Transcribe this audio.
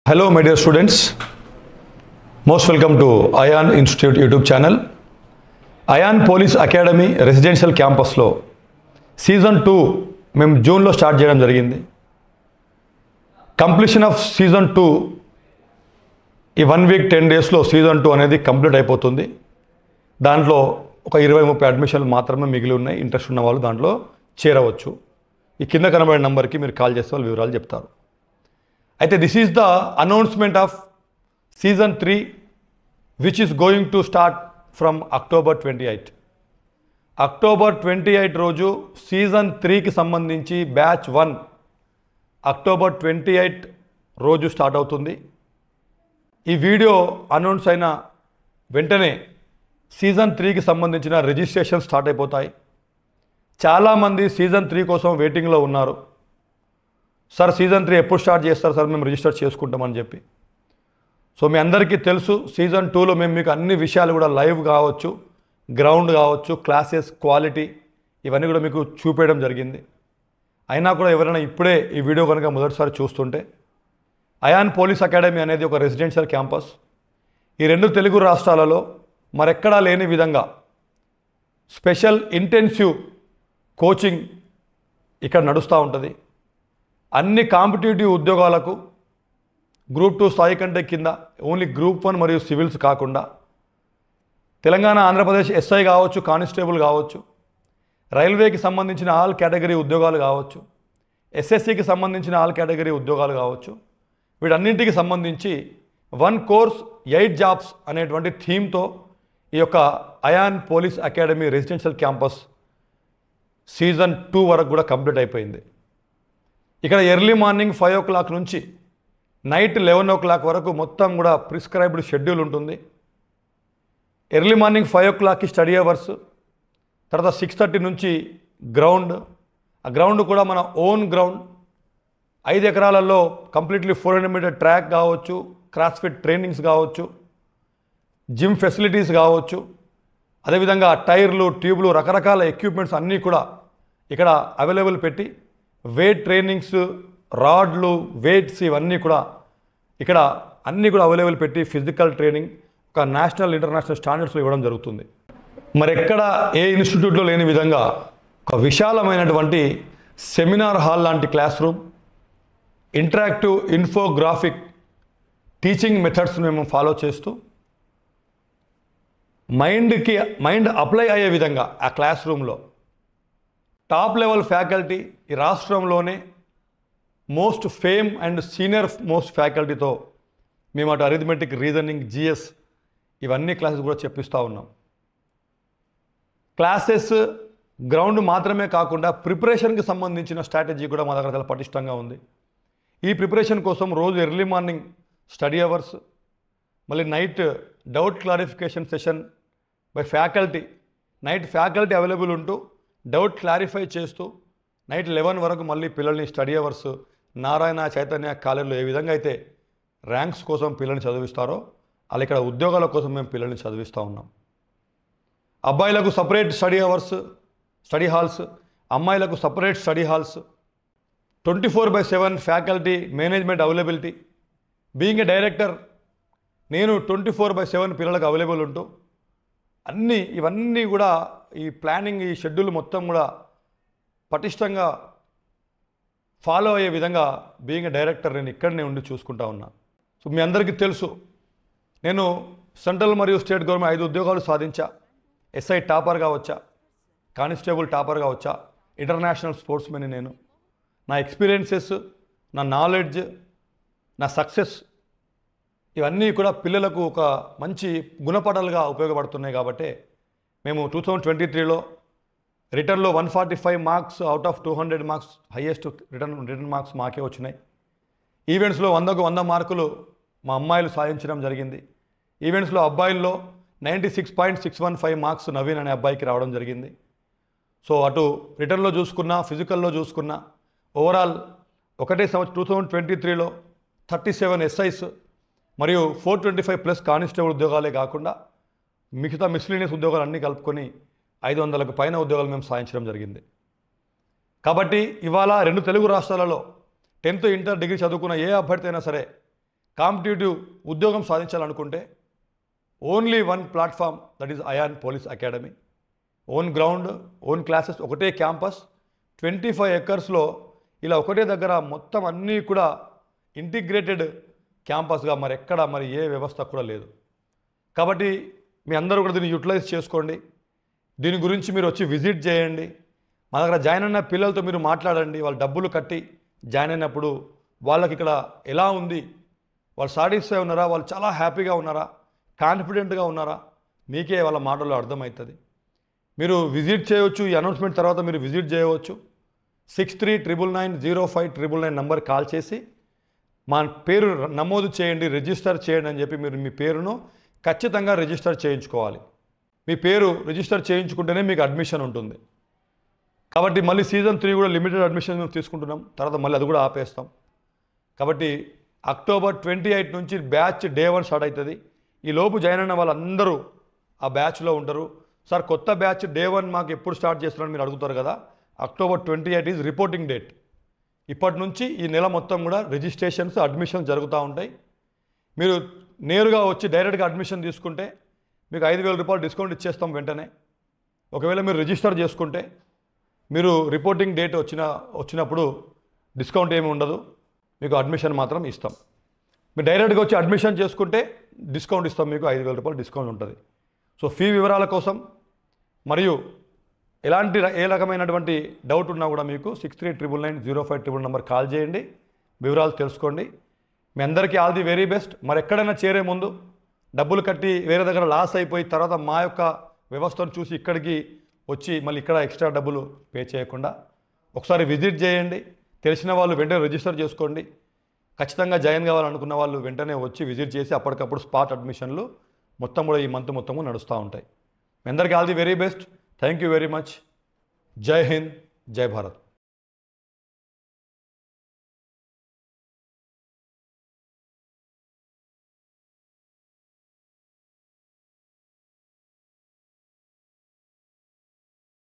Hello my dear students, most welcome to ION Institute YouTube channel. ION Police Academy Residential Campus లో season 2 మేము జూన్లో start చేయడం జరిగింది. Completion of season 2 ఈ 1 week 10 డేస్లో season 2 అనేది కంప్లీట్ అయిపోతుంది. దాంట్లో ఒక 20-30 అడ్మిషన్లు మాత్రమే మిగిలి ఉన్నాయి. ఇంట్రెస్ట్ ఉన్న వాళ్ళు దాంట్లో చేరవచ్చు. ఈ కింద కనబడే నంబర్కి మీరు కాల్ చేస్తే వాళ్ళు వివరాలు చెప్తారు. అయితే this is the announcement of season 3 which is going to start from October 28. October 28 రోజు సీజన్ 3కి సంబంధించి బ్యాచ్ 1 అక్టోబర్ 28 రోజు స్టార్ట్ అవుతుంది. ఈ వీడియో అనౌన్స్ అయిన వెంటనే సీజన్ 3కి సంబంధించిన రిజిస్ట్రేషన్ స్టార్ట్ అయిపోతాయి. చాలామంది సీజన్ 3 కోసం వెయిటింగ్లో ఉన్నారు. సార్ సీజన్ 3 ఎప్పుడు స్టార్ట్ చేస్తారు సార్, మేము రిజిస్టర్ చేసుకుంటామని చెప్పి. సో మీ అందరికీ తెలుసు సీజన్ 2లో మేము మీకు అన్ని విషయాలు కూడా లైవ్ కావచ్చు, గ్రౌండ్ కావచ్చు, క్లాసెస్ క్వాలిటీ ఇవన్నీ కూడా మీకు చూపేయడం జరిగింది. అయినా కూడా ఎవరైనా ఇప్పుడే ఈ వీడియో కనుక మొదటిసారి చూస్తుంటే, అయాన్ పోలీస్ అకాడమీ అనేది ఒక రెసిడెన్షియల్ క్యాంపస్. ఈ 2 తెలుగు రాష్ట్రాలలో మరెక్కడా లేని విధంగా స్పెషల్ ఇంటెన్సివ్ కోచింగ్ ఇక్కడ నడుస్తూ ఉంటుంది. అన్ని కాంపిటేటివ్ ఉద్యోగాలకు గ్రూప్ 2 స్థాయి కంటే కింద ఓన్లీ గ్రూప్ 1 మరియు సివిల్స్ కాకుండా తెలంగాణ, ఆంధ్రప్రదేశ్ ఎస్ఐ కావచ్చు, కానిస్టేబుల్ కావచ్చు, రైల్వేకి సంబంధించిన ఆల్ కేటగిరీ ఉద్యోగాలు కావచ్చు, ఎస్ఎస్సికి సంబంధించిన ఆల్ కేటగిరీ ఉద్యోగాలు కావచ్చు, వీటన్నింటికి సంబంధించి 1 కోర్స్ 8 జాబ్స్ అనేటువంటి థీమ్తో ఈ యొక్క Ayaan police academy residential campus season 2 వరకు కూడా కంప్లీట్ అయిపోయింది. ఇక్కడ ఎర్లీ మార్నింగ్ 5 o'clock నుంచి నైట్ 11 o'clock వరకు మొత్తం కూడా ప్రిస్క్రైబ్డ్ షెడ్యూల్ ఉంటుంది. ఎర్లీ మార్నింగ్ 5 o'clockకి స్టడీ అవర్స్, తర్వాత 6:30 నుంచి గ్రౌండ్. ఆ గ్రౌండ్ కూడా మన ఓన్ గ్రౌండ్, 5 ఎకరాలలో కంప్లీట్లీ 400 మీటర్ ట్రాక్ కావచ్చు, క్రాస్ఫిట్ ట్రైనింగ్స్ కావచ్చు, జిమ్ ఫెసిలిటీస్ కావచ్చు, అదేవిధంగా టైర్లు, ట్యూబ్లు, రకరకాల ఎక్విప్మెంట్స్ అన్నీ కూడా ఇక్కడ అవైలబుల్ పెట్టి, వెయిట్ ట్రైనింగ్స్, రాడ్లు, వెయిట్స్ ఇవన్నీ కూడా ఇక్కడ అన్నీ కూడా అవైలబుల్ పెట్టి ఫిజికల్ ట్రైనింగ్ ఒక నేషనల్ ఇంటర్నేషనల్ స్టాండర్డ్స్లో ఇవ్వడం జరుగుతుంది. మరి ఎక్కడ ఏ ఇన్స్టిట్యూట్లో లేని విధంగా ఒక విశాలమైనటువంటి సెమినార్ హాల్ లాంటి class room, interactive infographic teaching methods మేము ఫాలో చేస్తూ మైండ్ అప్లై అయ్యే విధంగా ఆ క్లాస్ రూమ్లో టాప్ లెవెల్ ఫ్యాకల్టీ, ఈ రాష్ట్రంలోనే most fame and senior most ఫ్యాకల్టీతో మేము అటు అరిథమెటిక్, రీజనింగ్, జిఎస్ ఇవన్నీ క్లాసెస్ కూడా చెప్పిస్తూ ఉన్నాం. క్లాసెస్ గ్రౌండ్ మాత్రమే కాకుండా ప్రిపరేషన్కి సంబంధించిన స్ట్రాటజీ కూడా మా దగ్గర చాలా పటిష్టంగా ఉంది. ఈ ప్రిపరేషన్ కోసం రోజు ఎర్లీ మార్నింగ్ స్టడీ అవర్స్, మళ్ళీ night doubt clarification session by faculty, night faculty available ఉంటూ డౌట్ క్లారిఫై చేస్తూ నైట్ 11 వరకు మళ్ళీ పిల్లల్ని స్టడీ అవర్స్ నారాయణ, చైతన్య కాలేజీలో ఏ విధంగా అయితే ర్యాంక్స్ కోసం పిల్లల్ని చదివిస్తారో అలా ఇక్కడ ఉద్యోగాల కోసం మేము పిల్లల్ని చదివిస్తూ ఉన్నాం. అబ్బాయిలకు separate study hours, study halls, అమ్మాయిలకు separate study halls, 24/7 faculty management availability. Being a director నేను 24/7 పిల్లలకు అవైలబుల్ ఉంటూ ఇవన్నీ కూడా ఈ ప్లానింగ్, ఈ షెడ్యూల్ మొత్తం కూడా పటిష్టంగా ఫాలో అయ్యే విధంగా బీయింగ్ ఏ డైరెక్టర్ నేను ఇక్కడనే ఉండి చూసుకుంటా ఉన్నా. సో మీ అందరికీ తెలుసు నేను సెంట్రల్ మరియు స్టేట్ గవర్నమెంట్ 5 ఉద్యోగాలు సాధించా. ఎస్ఐ టాపర్గా వచ్చా, కానిస్టేబుల్ టాపర్గా వచ్చా, ఇంటర్నేషనల్ స్పోర్ట్స్ మెన్. నేను నా ఎక్స్పీరియన్సెస్, నా నాలెడ్జ్, నా సక్సెస్ ఇవన్నీ కూడా పిల్లలకు ఒక మంచి గుణపాఠాలుగా ఉపయోగపడుతున్నాయి. కాబట్టి మేము 2023లో రిటర్న్లో 145 marks out of 200 marks highest return marks మాకే వచ్చినాయి. ఈవెంట్స్లో 100కు 100 మార్కులు మా అమ్మాయిలు సాధించడం జరిగింది. ఈవెంట్స్లో అబ్బాయిల్లో 96.615 మార్క్స్ నవీన్ అనే అబ్బాయికి రావడం జరిగింది. సో అటు రిటర్న్లో చూసుకున్నా, ఫిజికల్లో చూసుకున్నా, ఓవరాల్ ఒకటే సంవత్సరం 2023లో 37 ఎస్ఐస్ మరియు 425+ కానిస్టేబుల్ ఉద్యోగాలే కాకుండా మిగతా మిస్లీనియస్ ఉద్యోగాలు అన్నీ కలుపుకొని 500కు పైన ఉద్యోగాలు మేము సాధించడం జరిగింది. కాబట్టి ఇవాళ 2 తెలుగు రాష్ట్రాలలో 10th ఇంటర్ డిగ్రీ చదువుకున్న ఏ అభ్యర్థి అయినా సరే కాంపిటేటివ్ ఉద్యోగం సాధించాలనుకుంటే only one platform, that is Ayaan police academy. Own ground, own classes, ఒకటే క్యాంపస్, 25 ఎకర్స్లో ఇలా ఒకటే దగ్గర మొత్తం అన్నీ కూడా ఇంటిగ్రేటెడ్ క్యాంపస్గా మరి ఏ వ్యవస్థ కూడా లేదు. కాబట్టి మీ అందరూ కూడా దీన్ని యూటిలైజ్ చేసుకోండి. దీని గురించి మీరు వచ్చి విజిట్ చేయండి. మా దగ్గర జాయిన్ అయిన పిల్లలతో మీరు మాట్లాడండి. వాళ్ళు డబ్బులు కట్టి జాయిన్ అయినప్పుడు వాళ్ళకి ఇక్కడ ఎలా ఉంది, వాళ్ళు సాటిస్ఫై ఉన్నారా, వాళ్ళు చాలా హ్యాపీగా ఉన్నారా, కాన్ఫిడెంట్గా ఉన్నారా, మీకే వాళ్ళ మాటల్లో అర్థమవుతుంది. మీరు విజిట్ చేయవచ్చు. ఈ అనౌన్స్మెంట్ తర్వాత మీరు విజిట్ చేయవచ్చు. 6399905999 నంబర్ కాల్ చేసి మా పేరు నమోదు చేయండి, రిజిస్టర్ చేయండి అని చెప్పి మీరు మీ పేరును ఖచ్చితంగా రిజిస్టర్ చేయించుకోవాలి. మీ పేరు రిజిస్టర్ చేయించుకుంటేనే మీకు అడ్మిషన్ ఉంటుంది. కాబట్టి మళ్ళీ సీజన్ 3 కూడా లిమిటెడ్ అడ్మిషన్ మేము తీసుకుంటున్నాం. తర్వాత మళ్ళీ అది కూడా ఆపేస్తాం. కాబట్టి అక్టోబర్ 28 నుంచి బ్యాచ్ డే 1 స్టార్ట్ అవుతుంది. ఈ లోపు జాయిన్ అయిన వాళ్ళందరూ ఆ బ్యాచ్లో ఉంటారు. సార్ కొత్త బ్యాచ్ డే 1 మాకు ఎప్పుడు స్టార్ట్ చేస్తున్నారని మీరు అడుగుతారు కదా. October 28 is reporting date. ఇప్పటి నుంచి ఈ నెల మొత్తం కూడా రిజిస్ట్రేషన్స్, అడ్మిషన్ జరుగుతూ ఉంటాయి. మీరు నేరుగా వచ్చి డైరెక్ట్గా అడ్మిషన్ తీసుకుంటే మీకు 5,000 రూపాయలు డిస్కౌంట్ ఇచ్చేస్తాం వెంటనే. ఒకవేళ మీరు రిజిస్టర్ చేసుకుంటే మీరు రిపోర్టింగ్ డేట్ వచ్చినప్పుడు డిస్కౌంట్ ఏమి ఉండదు, మీకు అడ్మిషన్ మాత్రం ఇస్తాం. మీరు డైరెక్ట్గా వచ్చి అడ్మిషన్ చేసుకుంటే డిస్కౌంట్ ఇస్తాం, మీకు 5,000 రూపాయలు డిస్కౌంట్ ఉంటుంది. సో ఫీ వివరాల కోసం మరియు ఏ రకమైనటువంటి డౌట్ ఉన్నా కూడా మీకు 6399905999 నంబర్ కాల్ చేయండి, వివరాలు తెలుసుకోండి. మీ అందరికీ ఆల్ ది వెరీ బెస్ట్. మరి ఎక్కడైనా చేరే ముందు డబ్బులు కట్టి వేరే దగ్గర లాస్ అయిపోయి తర్వాత మా యొక్క వ్యవస్థను చూసి ఇక్కడికి వచ్చి మళ్ళీ ఇక్కడ ఎక్స్ట్రా డబ్బులు పే చేయకుండా ఒకసారి విజిట్ చేయండి. తెలిసిన వాళ్ళు వెంటనే రిజిస్టర్ చేసుకోండి. ఖచ్చితంగా జాయిన్ కావాలనుకున్న వాళ్ళు వెంటనే వచ్చి విజిట్ చేసి అప్పటికప్పుడు స్పాట్ అడ్మిషన్లు మొత్తం కూడా ఈ మంత్ మొత్తము నడుస్తూ ఉంటాయి. మీ అందరికీ all the very best. Thank you very much. జై హింద్, జై భారత్.